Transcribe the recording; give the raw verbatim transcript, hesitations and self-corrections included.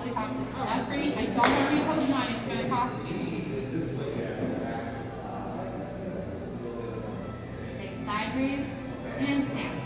Please toss this. Oh, that's great. I don't want to repost mine. It's going to cost you. Stay sideways and snap.